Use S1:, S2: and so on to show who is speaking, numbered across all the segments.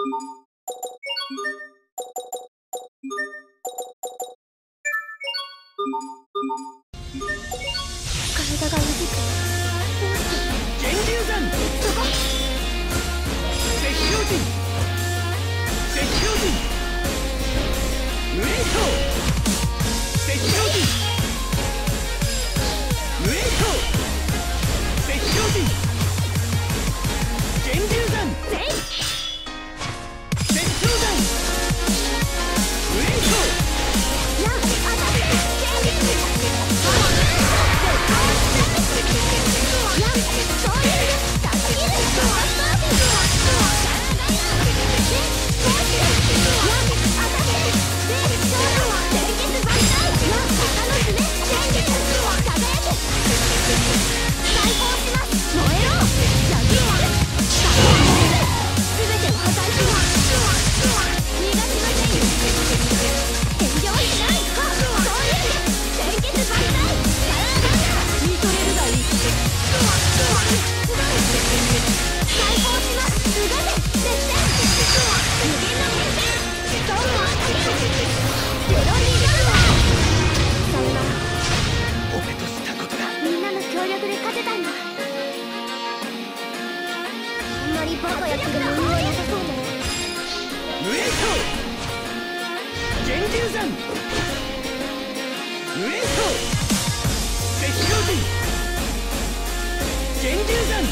S1: 体が動く。
S2: 源流山
S1: そこ。
S2: 石標陣石標陣無影響石標陣無影響石標陣源流山
S1: 全
S2: 石標山無影響
S1: ランアタック全力ランそういう助けるバカやつでも意味はなさそうね。
S2: 無影響源流山無影響石標陣源流山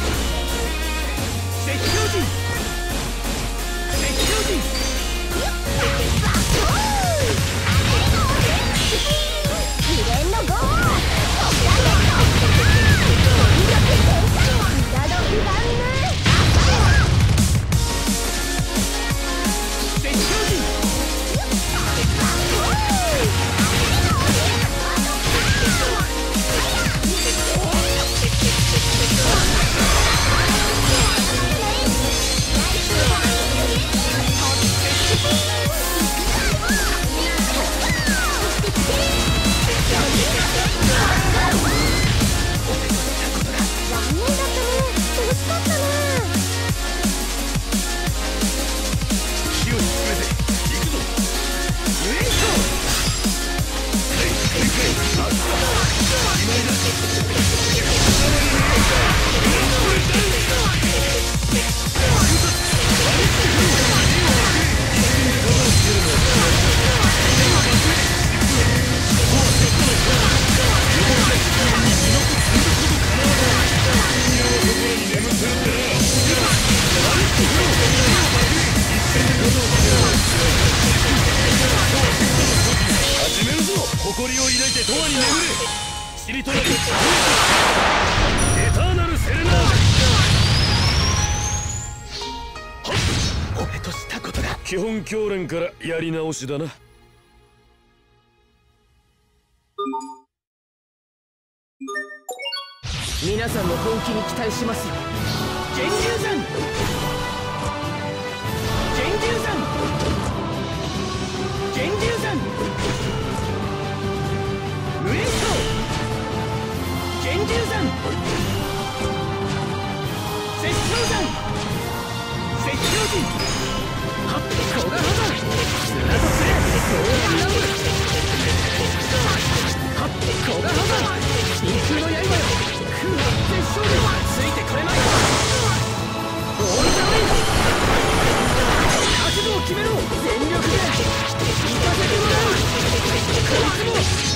S2: 石標陣石標陣
S1: 秘伝のゴー
S2: 誇りを抱いて永遠に眠れしりとりエターナルセレナーデ俺としたことだ基本教練からやり直しだな
S3: 皆さんの本気に期待しますよ。
S2: 源流山源流山源流山無影響源流山石標山石標陣はっ古賀波山砂とすれ東南部はっ古賀波山真空の刃よ空破絶勝利ついてこれまいオールザウィン覚悟を決めろ全力で行かせてもらうこいつも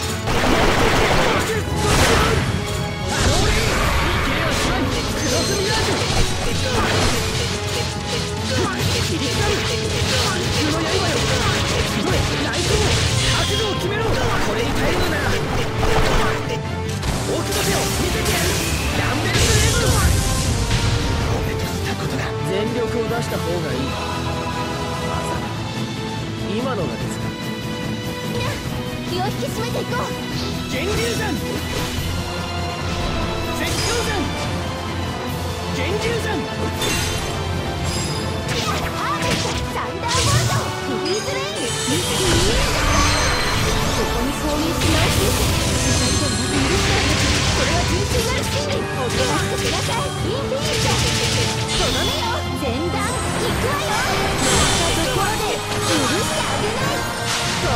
S2: 全力を出した方がいい。まさか今のがですか。
S1: 気を引き締めていこう。
S2: 源流山石標山源流山
S1: サンダーボルトフリーズレインここに購入し直しこれは純粋なる真理おとなしくしなさいインフィニットその目よ前段行くわよ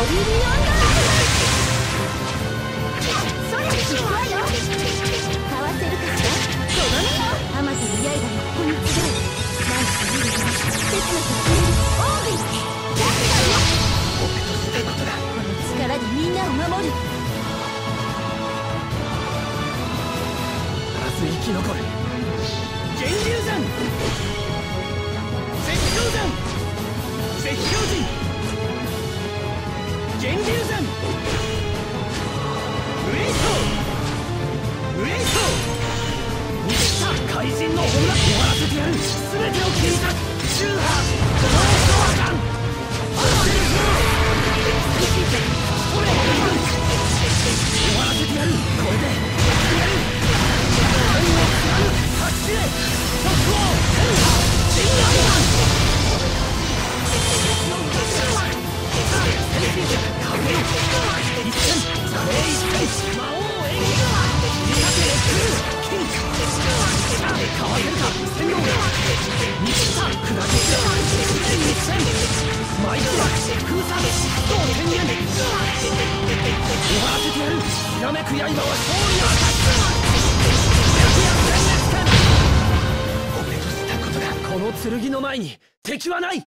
S1: ビリオンダーそれ行くわよ。かわせるかしら。とどめよ。あまたの刃がここに集う。なんとか見るが切なく消えるオービー。ジャッジだよ。
S2: 俺としたことだ。
S1: この力でみんなを守る。
S2: まず生き残る。源流山、石氷山、石氷人、源流山、ウェイソー、ウェイソー。見てきた怪人の女、終わらせてやる。全てを切り裂くシューハーゴーストワガンアクセルフロー。これ終わらせてやる。これでやる。ひらめく刃は勝利の証。俺としたことだ。この剣の前に敵はない。